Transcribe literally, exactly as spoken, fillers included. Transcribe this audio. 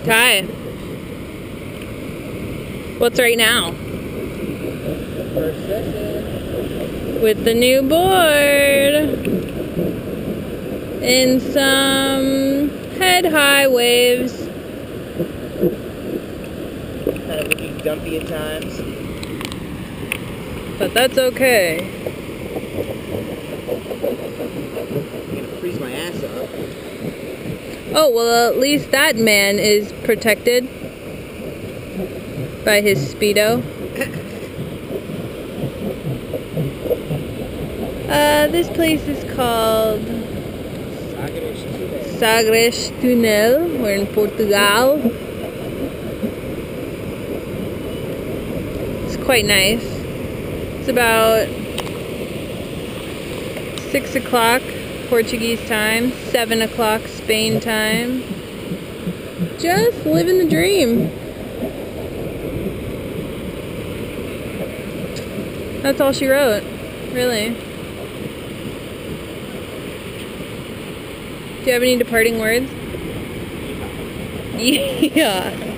Kai, what's right now? First session. With the new board and some head-high waves. Kind of looking dumpy at times. But that's okay. I'm gonna freeze my ass off. Oh, well, at least that man is protected by his Speedo. uh, this place is called Sesh Tonel. We're in Portugal. It's quite nice. It's about six o'clock Portuguese time, seven o'clock Spain time. Just living the dream. That's all she wrote, really. Do you have any departing words? Yeah.